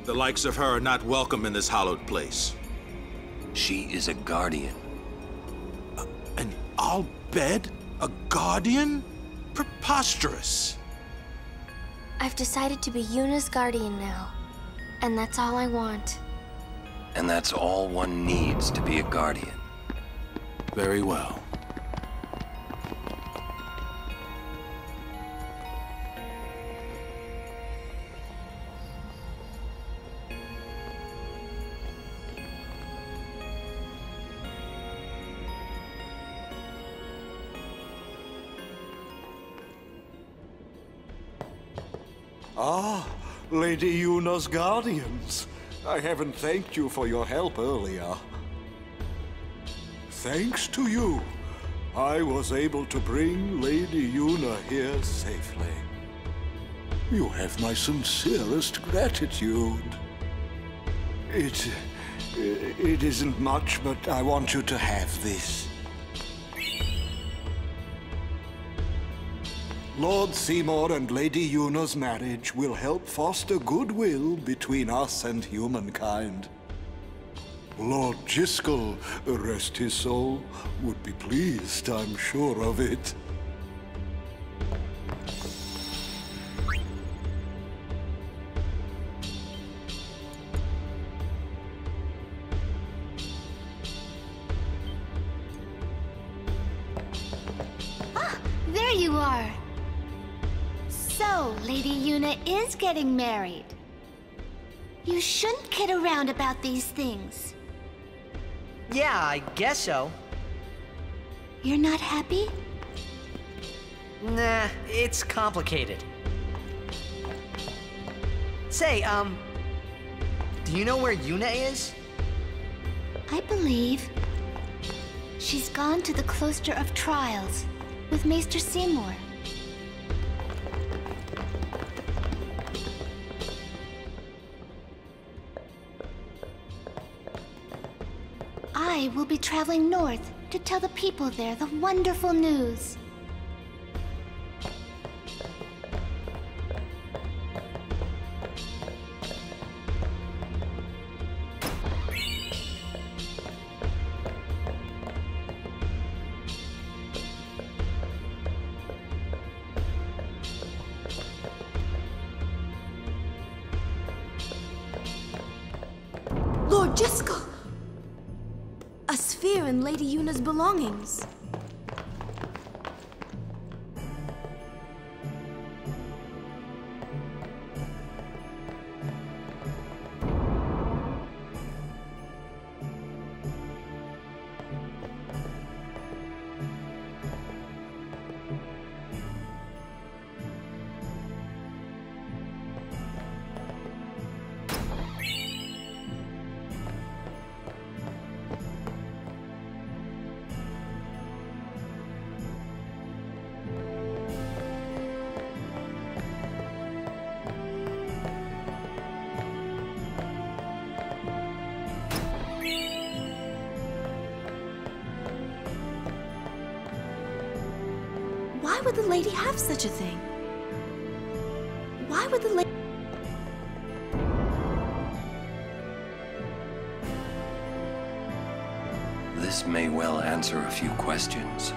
The likes of her are not welcome in this hallowed place. She is a guardian. An Al Bhed? A guardian? Preposterous. I've decided to be Yuna's guardian now. And that's all I want. And that's all one needs to be a guardian. Very well. Ah, Lady Yuna's guardians. I haven't thanked you for your help earlier. Thanks to you, I was able to bring Lady Yuna here safely. You have my sincerest gratitude. It isn't much, but I want you to have this. Lord Seymour and Lady Yuna's marriage will help foster goodwill between us and humankind. Lord Jyscal, rest his soul, would be pleased, I'm sure of it. Ah, there you are. So, Lady Yuna is getting married. You shouldn't kid around about these things. Yeah, I guess so. You're not happy? Nah, it's complicated. Say, do you know where Yuna is? I believe she's gone to the Cloister of Trials with Maester Seymour. I will be traveling north to tell the people there the wonderful news. Lord Jyscal! A sphere in Lady Yuna's belongings. Why would the lady have such a thing? Why would the lady... This may well answer a few questions.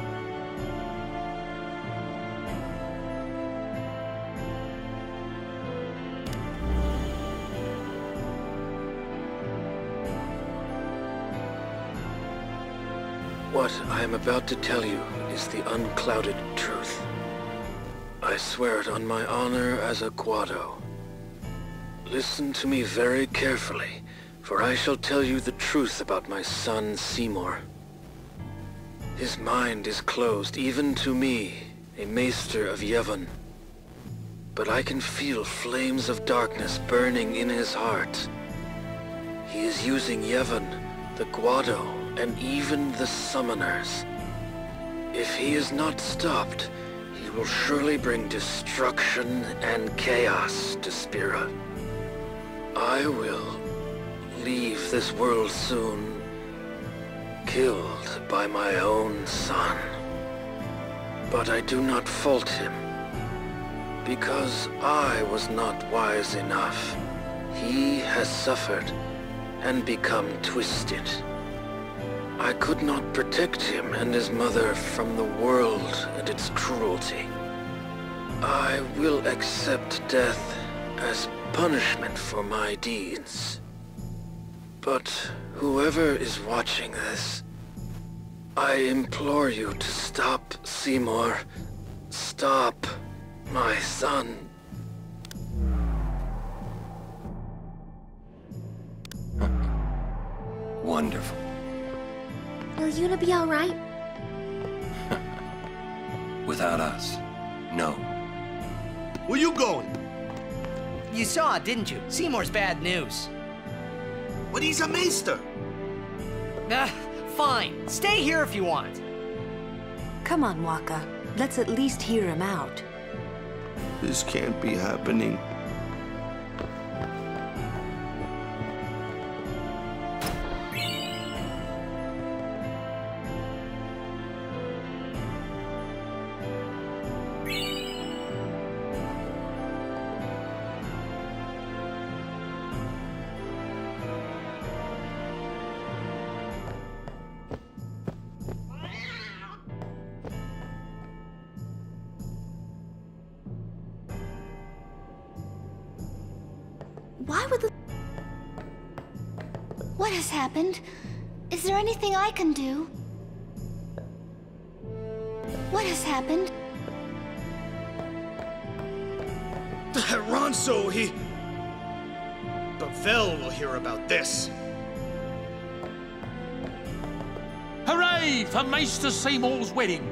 What I am about to tell you is the unclouded truth. I swear it on my honor as a Guado. Listen to me very carefully, for I shall tell you the truth about my son Seymour. His mind is closed even to me, a maester of Yevon. But I can feel flames of darkness burning in his heart. He is using Yevon, the Guado, and even the summoners. If he is not stopped, he will surely bring destruction and chaos to Spira. I will leave this world soon, killed by my own son. But I do not fault him, because I was not wise enough He has suffered and become twisted. I could not protect him and his mother from the world and its cruelty. I will accept death as punishment for my deeds. But whoever is watching this, I implore you to stop Seymour. Stop my son. Wonderful. Will Yuna be all right? Without us, no. Where you going? You saw it, didn't you? Seymour's bad news. But he's a maester. Fine. Stay here if you want. Come on, Wakka. Let's at least hear him out. This can't be happening. Why would the... What has happened? Is there anything I can do? What has happened? Ronso, he... But Vel will hear about this. Hooray for Maester Seymour's wedding!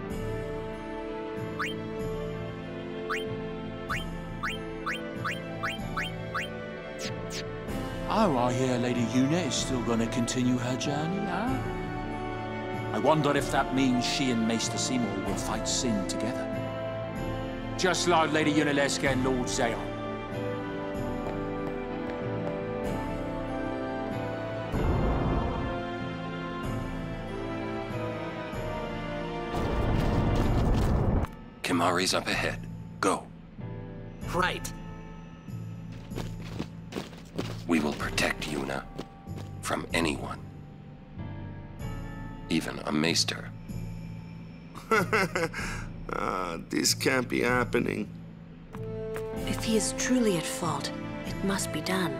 Oh, I hear Lady Yuna is still going to continue her journey, huh? I wonder if that means she and Maester Seymour will fight Sin together. Just like Lady Yunalesca and Lord Zeon. Kimahri's up ahead. Go. Right. We will protect Yuna from anyone. Even a maester. This can't be happening. If he is truly at fault, it must be done.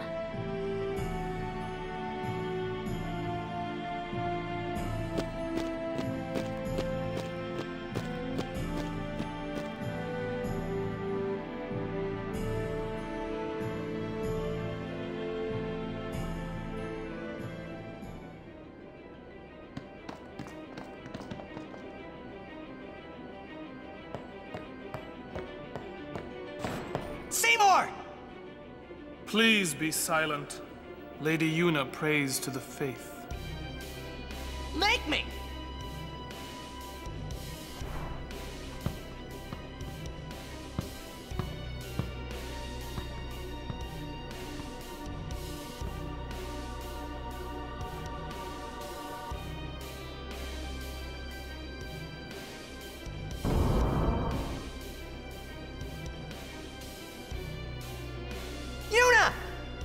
Seymour! Please be silent. Lady Yuna prays to the faith. Make me! Yuna!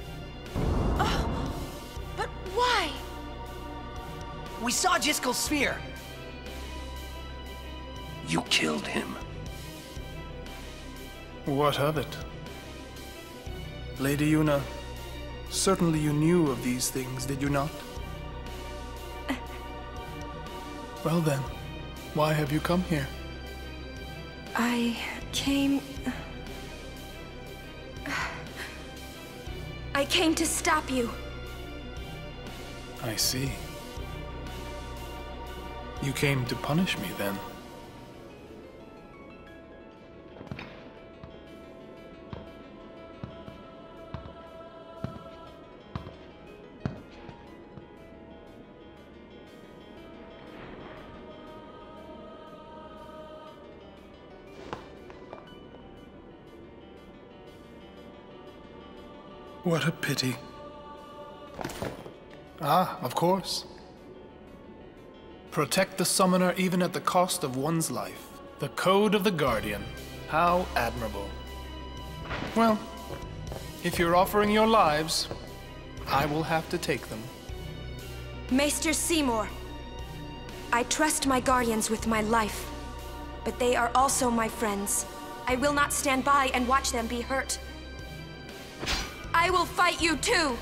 But why? We saw Jiskel's sphere. You killed him. What of it? Lady Yuna, certainly you knew of these things, did you not? Well then, why have you come here? I came to stop you. I see. You came to punish me, then? What a pity. Ah, of course. Protect the summoner even at the cost of one's life. The Code of the Guardian. How admirable. Well, If you're offering your lives, I will have to take them. Maester Seymour, I trust my guardians with my life, but they are also my friends. I will not stand by and watch them be hurt. I will fight you too!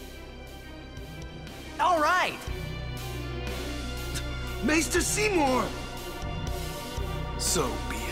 All right! Maester Seymour! So be